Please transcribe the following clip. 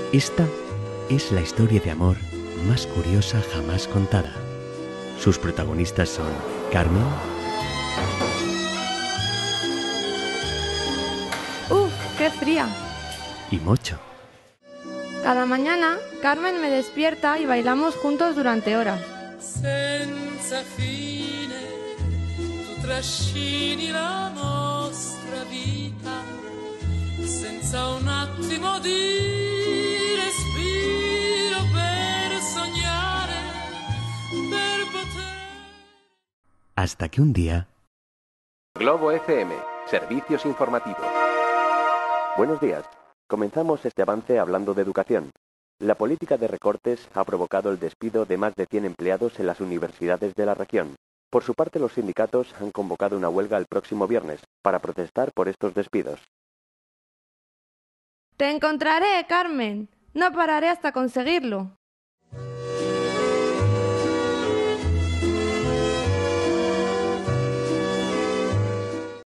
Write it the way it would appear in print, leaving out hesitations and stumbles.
Esta es la historia de amor más curiosa jamás contada. Sus protagonistas son Carmen. ¡Uf! ¡Qué fría! Y Mocho. Cada mañana, Carmen me despierta y bailamos juntos durante horas. Senza fine, tu trascini la nostra vita, senza un attimo di respiro per sognare, per poter... Hasta que un día... Globo FM, servicios informativos. Buenos días. Comenzamos este avance hablando de educación. La política de recortes ha provocado el despido de más de 100 empleados en las universidades de la región. Por su parte, los sindicatos han convocado una huelga el próximo viernes para protestar por estos despidos. Te encontraré, Carmen. No pararé hasta conseguirlo.